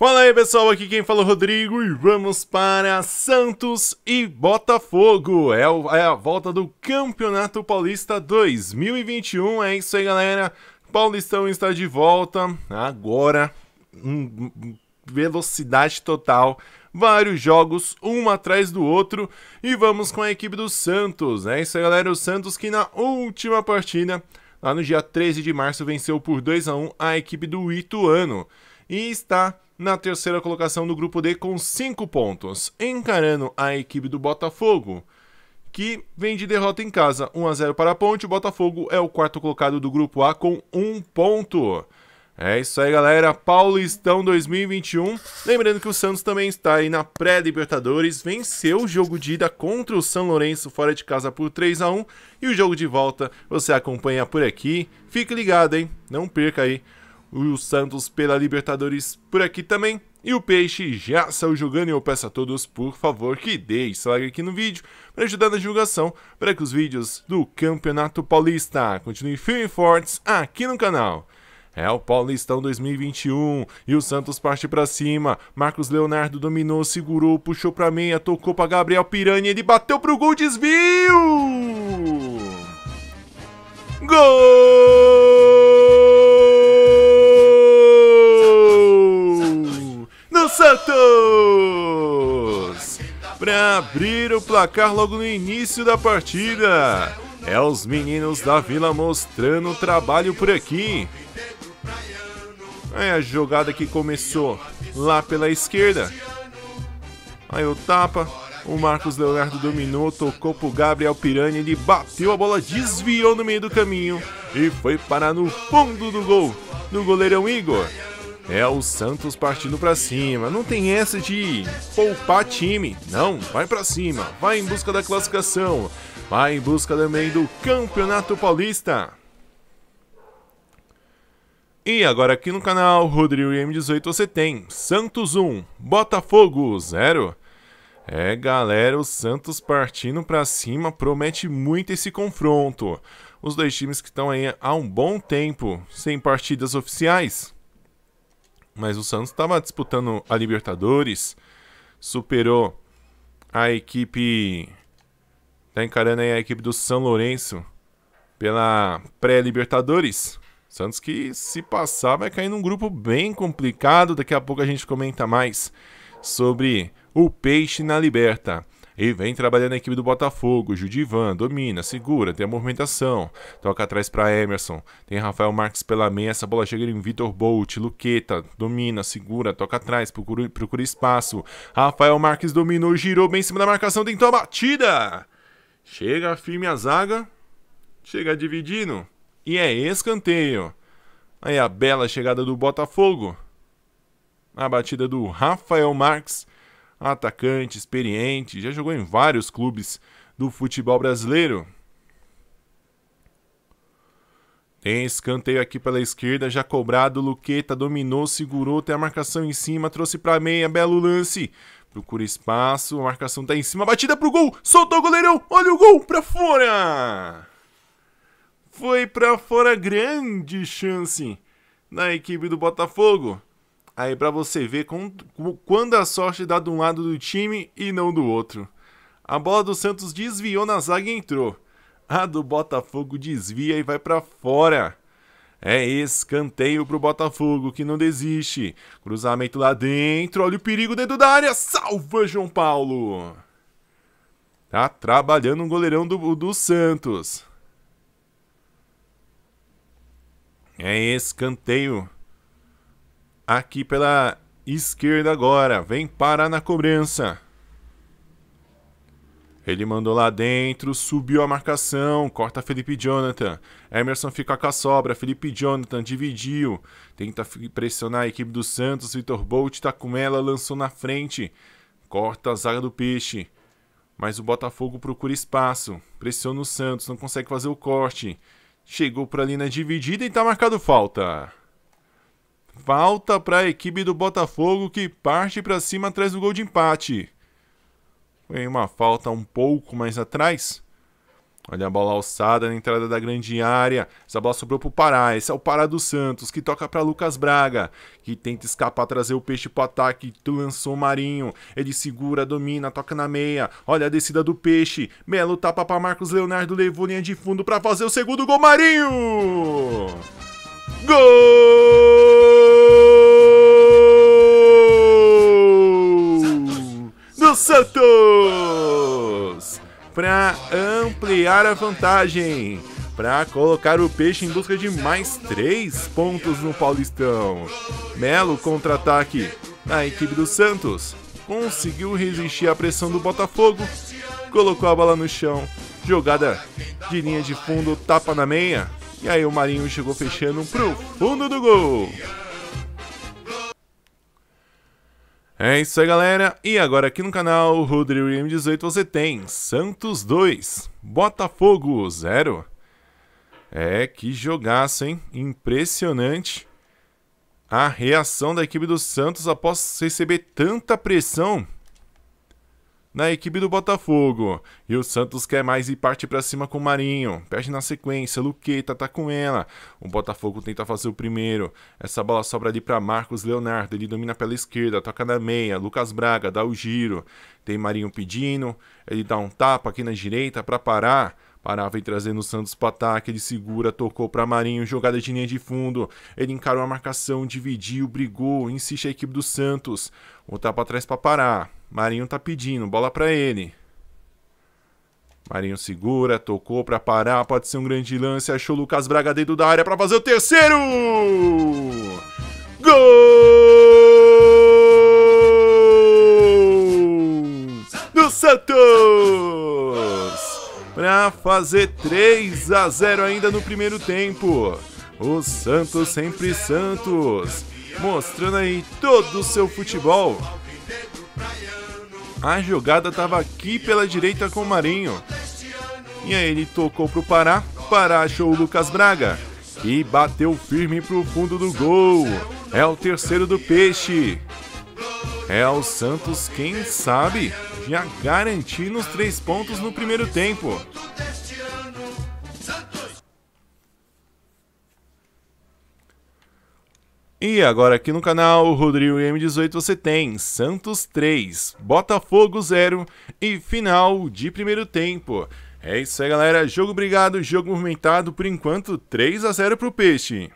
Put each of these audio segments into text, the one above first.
Fala aí pessoal, aqui quem fala é o Rodrigo e vamos para Santos e Botafogo. É a volta do Campeonato Paulista 2021, é isso aí galera. Paulistão está de volta, agora, velocidade total, vários jogos, um atrás do outro. E vamos com a equipe do Santos, é isso aí galera, o Santos que na última partida, lá no dia 13 de março, venceu por 2-1 a equipe do Ituano. E está na terceira colocação do grupo D com 5 pontos, encarando a equipe do Botafogo, que vem de derrota em casa, 1-0 para a Ponte. O Botafogo é o quarto colocado do grupo A com 1 ponto. É isso aí galera, Paulistão 2021, lembrando que o Santos também está aí na pré-Libertadores, venceu o jogo de ida contra o São Lourenço fora de casa por 3-1, e o jogo de volta você acompanha por aqui, fique ligado hein, não perca aí. O Santos pela Libertadores por aqui também. E o Peixe já saiu jogando e eu peço a todos, por favor, que deixe like aqui no vídeo para ajudar na divulgação, para que os vídeos do Campeonato Paulista continuem firmes e fortes aqui no canal. É o Paulistão 2021 e o Santos parte para cima. Marcos Leonardo dominou, segurou, puxou para meia, tocou para Gabriel Piranha, ele bateu pro gol, desvio! Gol! Santos! Para abrir o placar logo no início da partida. É os meninos da Vila mostrando o trabalho por aqui. Aí a jogada que começou lá pela esquerda. Aí o tapa. O Marcos Leonardo dominou, tocou pro Gabriel Piranha. Ele bateu a bola, desviou no meio do caminho e foi parar no fundo do gol do goleirão Igor. É o Santos partindo pra cima, não tem essa de poupar time, não, vai pra cima, vai em busca da classificação, vai em busca também do Campeonato Paulista. E agora aqui no canal Rodrigo M18 você tem Santos 1, Botafogo 0. É galera, o Santos partindo pra cima, promete muito esse confronto. Os dois times que estão aí há um bom tempo sem partidas oficiais. Mas o Santos estava disputando a Libertadores, superou a equipe, está encarando aí a equipe do São Lourenço pela pré-Libertadores. Santos que se passar vai cair num grupo bem complicado, daqui a pouco a gente comenta mais sobre o Peixe na Liberta. E vem trabalhando a equipe do Botafogo, Judivan, domina, segura, tem a movimentação, toca atrás para Emerson, tem Rafael Marques pela meia, essa bola chega em Vitor Bolt, Luqueta, domina, segura, toca atrás, procura espaço, Rafael Marques dominou, girou bem em cima da marcação, tentou a batida, chega firme a zaga, chega dividindo, e é escanteio. Aí a bela chegada do Botafogo, a batida do Rafael Marques, atacante, experiente, já jogou em vários clubes do futebol brasileiro. Tem escanteio aqui pela esquerda, já cobrado, Luqueta dominou, segurou, tem a marcação em cima, trouxe pra meia, belo lance. Procura espaço, a marcação tá em cima, batida pro gol, soltou o goleirão, olha o gol, pra fora! Foi pra fora, grande chance da equipe do Botafogo. Aí pra você ver quando a sorte dá de um lado do time e não do outro. A bola do Santos desviou na zaga e entrou. A do Botafogo desvia e vai pra fora. É escanteio pro Botafogo que não desiste. Cruzamento lá dentro, olha o perigo dentro da área. Salva João Paulo. Tá trabalhando um goleirão do Santos. É escanteio. Aqui pela esquerda agora, vem parar na cobrança. Ele mandou lá dentro, subiu a marcação, corta Felipe Jonathan. Emerson fica com a sobra, Felipe Jonathan dividiu. Tenta pressionar a equipe do Santos, Vitor Bolt tá com ela, lançou na frente. Corta a zaga do Peixe. Mas o Botafogo procura espaço, pressiona o Santos, não consegue fazer o corte. Chegou por ali na dividida e tá marcado falta. Falta para a equipe do Botafogo que parte para cima atrás do gol de empate. Foi uma falta um pouco mais atrás. Olha a bola alçada na entrada da grande área. Essa bola sobrou pro Pará. Esse é o Pará do Santos, que toca para Lucas Braga, que tenta escapar, trazer o peixe pro ataque. Lançou o Marinho. Ele segura, domina, toca na meia. Olha a descida do peixe. Melo tapa para Marcos Leonardo, levou linha de fundo para fazer o segundo gol. Marinho! Gol do Santos! Para ampliar a vantagem, para colocar o peixe em busca de mais 3 pontos no Paulistão. Melo, contra-ataque da equipe do Santos, conseguiu resistir à pressão do Botafogo, colocou a bola no chão, jogada de linha de fundo, tapa na meia, e aí o Marinho chegou fechando pro fundo do gol. É isso aí, galera, e agora aqui no canal Rodrigo M18 você tem Santos 2, Botafogo 0. Que jogaço, hein? Impressionante a reação da equipe do Santos após receber tanta pressão na equipe do Botafogo. E o Santos quer mais e parte pra cima com o Marinho. Perde na sequência, Luqueta tá com ela. O Botafogo tenta fazer o primeiro. Essa bola sobra ali pra Marcos Leonardo. Ele domina pela esquerda, toca na meia. Lucas Braga dá o giro. Tem Marinho pedindo. Ele dá um tapa aqui na direita pra parar. Pará vem trazendo o Santos para ataque, ele segura, tocou para Marinho, jogada de linha de fundo, ele encarou a marcação, dividiu, brigou, insiste a equipe do Santos, voltar para trás para Pará, Marinho tá pedindo, bola para ele. Marinho segura, tocou para Pará, pode ser um grande lance, achou o Lucas Braga dentro da área para fazer o terceiro! Gol do Santos! Para fazer 3-0 ainda no primeiro tempo. O Santos sempre Santos, mostrando aí todo o seu futebol. A jogada estava aqui pela direita com o Marinho. E aí ele tocou pro Pará. Pará achou o Lucas Braga, que bateu firme pro fundo do gol. É o terceiro do peixe. É o Santos, quem sabe, já garantindo os 3 pontos no primeiro tempo. E agora aqui no canal Rodrigo M18 você tem Santos 3, Botafogo 0 e final de primeiro tempo. É isso aí, galera, jogo brigado, jogo movimentado, por enquanto 3-0 pro Peixe.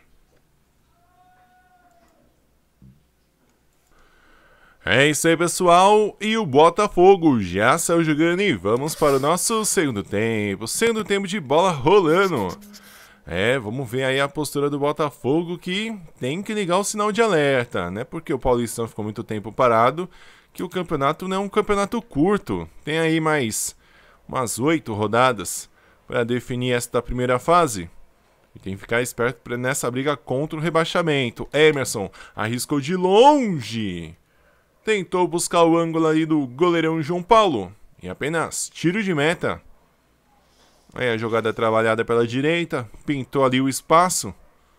É isso aí, pessoal, e o Botafogo já saiu jogando e vamos para o nosso segundo tempo de bola rolando. Vamos ver aí a postura do Botafogo, que tem que ligar o sinal de alerta, né? Porque o Paulistão ficou muito tempo parado, que o campeonato não é um campeonato curto, tem aí mais umas 8 rodadas para definir esta primeira fase. E tem que ficar esperto nessa briga contra o rebaixamento. Emerson arriscou de longe. Tentou buscar o ângulo ali do goleirão João Paulo. E apenas tiro de meta. Aí a jogada trabalhada pela direita. Pintou ali o espaço.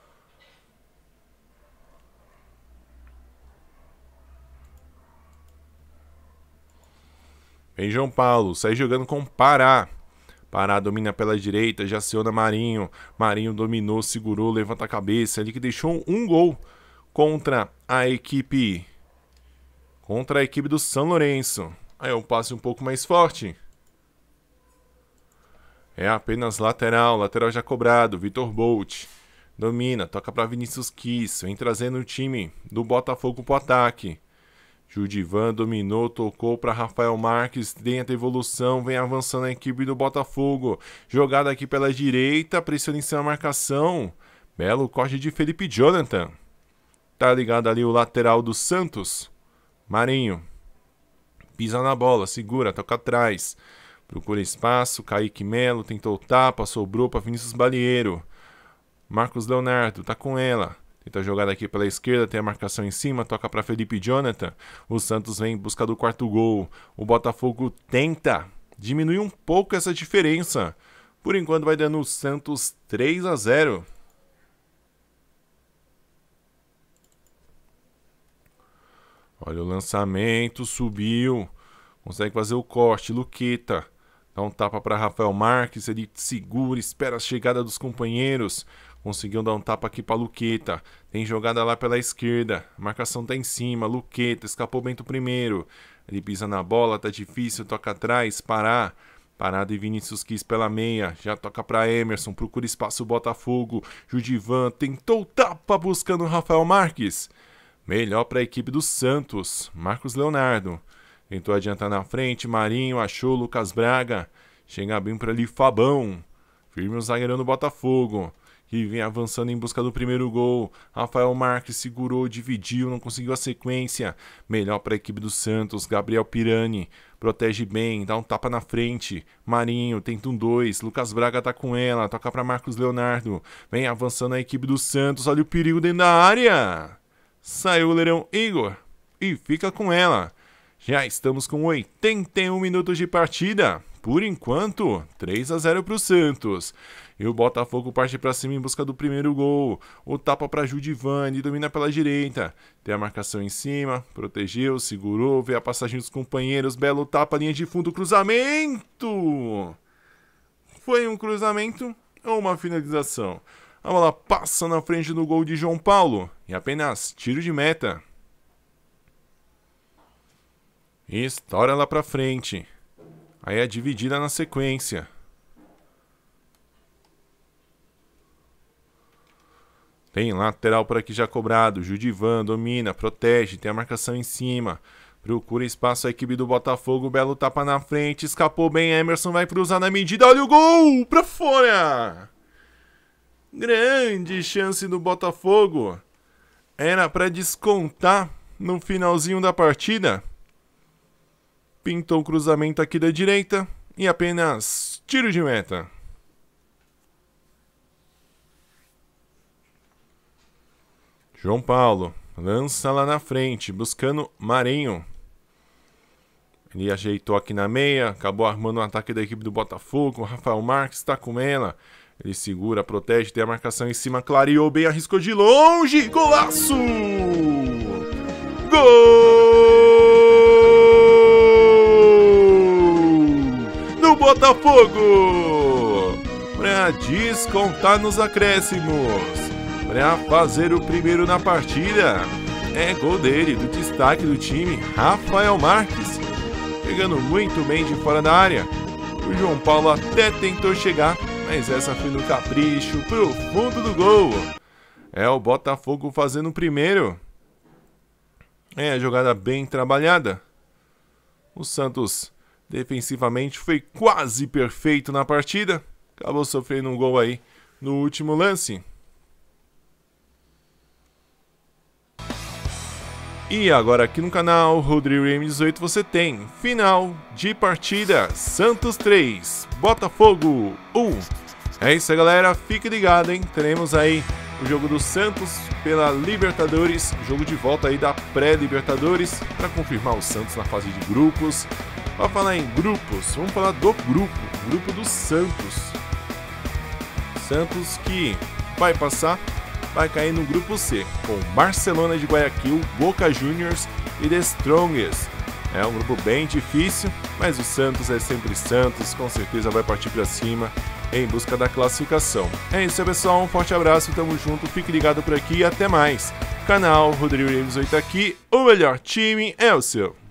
Vem João Paulo. Sai jogando com Pará. Pará domina pela direita. Já aciona Marinho. Marinho dominou, segurou, levanta a cabeça. Ali que deixou um gol contra a equipe do São Lourenço. Aí é um passe um pouco mais forte. É apenas lateral já cobrado. Vitor Bolt domina, toca para Vinícius Kiss. Vem trazendo o time do Botafogo pro ataque. Judivan dominou, tocou para Rafael Marques. Tenta evolução, vem avançando a equipe do Botafogo. Jogada aqui pela direita, pressiona em cima da marcação. Belo corte de Felipe Jonathan. Tá ligado ali o lateral do Santos. Marinho pisa na bola, segura, toca atrás, procura espaço. Kaique Melo tentou tapa, sobrou para Vinícius Balieiro. Marcos Leonardo tá com ela, tenta jogar aqui pela esquerda, tem a marcação em cima, toca para Felipe Jonathan. O Santos vem em busca do quarto gol. O Botafogo tenta diminuir um pouco essa diferença. Por enquanto vai dando o Santos 3-0. Olha o lançamento, subiu. Consegue fazer o corte, Luqueta. Dá um tapa para Rafael Marques, ele segura, espera a chegada dos companheiros. Conseguiu dar um tapa aqui para Luqueta. Tem jogada lá pela esquerda. A marcação tá em cima. Luqueta escapou bem do primeiro. Ele pisa na bola, tá difícil, toca atrás, parar. Parado e Vinícius Quis pela meia. Já toca para Emerson, procura espaço o Botafogo. Judivan tentou tapa buscando o Rafael Marques. Melhor para a equipe do Santos. Marcos Leonardo. Tentou adiantar na frente, Marinho achou Lucas Braga. Chega bem para ali Fabão. Firme o zagueirão do Botafogo. Que vem avançando em busca do primeiro gol. Rafael Marques segurou, dividiu, não conseguiu a sequência. Melhor para a equipe do Santos. Gabriel Pirani protege bem, dá um tapa na frente. Marinho tenta um 2. Lucas Braga tá com ela, toca para Marcos Leonardo. Vem avançando a equipe do Santos. Olha o perigo dentro da área. Saiu o goleirão Igor e fica com ela. Já estamos com 81 minutos de partida. Por enquanto, 3-0 para o Santos. E o Botafogo parte para cima em busca do primeiro gol. O tapa para Judivan, ele domina pela direita. Tem a marcação em cima, protegeu, segurou, vê a passagem dos companheiros. Belo tapa, linha de fundo, cruzamento. Foi um cruzamento ou uma finalização? A bola passa na frente do gol de João Paulo. E apenas tiro de meta. E estoura lá para frente. Aí é dividida na sequência. Tem lateral por aqui já cobrado. Judivan domina, protege, tem a marcação em cima. Procura espaço a equipe do Botafogo. Belo tapa na frente, escapou bem. Emerson vai cruzar na medida. Olha o gol! Pra fora! Grande chance do Botafogo. Era para descontar no finalzinho da partida. Pintou o cruzamento aqui da direita e apenas tiro de meta. João Paulo lança lá na frente, buscando Marinho. Ele ajeitou aqui na meia, acabou armando o ataque da equipe do Botafogo. O Rafael Marques está com ela. Ele segura, protege, tem a marcação em cima, clareou bem, arriscou de longe. Golaço! Gol! Do Botafogo! Para descontar nos acréscimos. Para fazer o primeiro na partida. É gol dele, do destaque do time, Rafael Marques. Pegando muito bem de fora da área. O João Paulo até tentou chegar, mas essa foi no capricho, pro fundo do gol. É o Botafogo fazendo o primeiro. É a jogada bem trabalhada. O Santos defensivamente foi quase perfeito na partida. Acabou sofrendo um gol aí no último lance. E agora aqui no canal Rodrigo M18 você tem final de partida, Santos 3, Botafogo 1. É isso aí, galera, fique ligado, hein? Teremos aí o jogo do Santos pela Libertadores, jogo de volta aí da pré-Libertadores, para confirmar o Santos na fase de grupos. Para falar em grupos, vamos falar do grupo do Santos. Santos que vai passar. Vai cair no grupo C, com Barcelona de Guayaquil, Boca Juniors e The Strongest. É um grupo bem difícil, mas o Santos é sempre Santos, com certeza vai partir para cima em busca da classificação. É isso aí, pessoal, um forte abraço, tamo junto, fique ligado por aqui e até mais. Canal Rodrigo M18 aqui, o melhor time é o seu.